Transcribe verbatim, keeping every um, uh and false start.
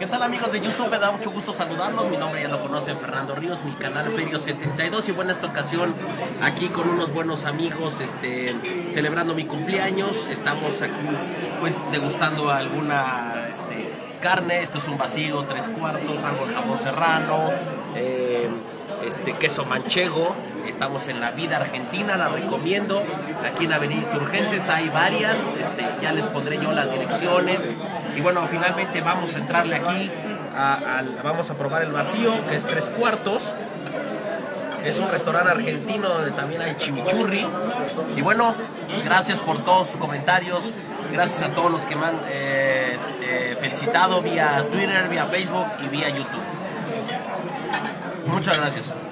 ¿Qué tal, amigos de YouTube? Me da mucho gusto saludarlos. Mi nombre ya lo conocen, Fernando Ríos, mi canal Ferio setenta y dos. Y bueno, esta ocasión aquí con unos buenos amigos, este, celebrando mi cumpleaños. Estamos aquí pues degustando alguna este, carne. Esto es un vacío, tres cuartos, algo de jamón serrano, eh, este, queso manchego. Estamos en la vida argentina, la recomiendo. Aquí en Avenida Insurgentes hay varias, este, ya les pondré yo las direcciones. Y bueno, finalmente vamos a entrarle aquí, a, a, vamos a probar el vacío, que es tres cuartos. Es un restaurante argentino donde también hay chimichurri. Y bueno, gracias por todos sus comentarios, gracias a todos los que me han eh, eh, felicitado vía Twitter, vía Facebook y vía YouTube. Muchas gracias.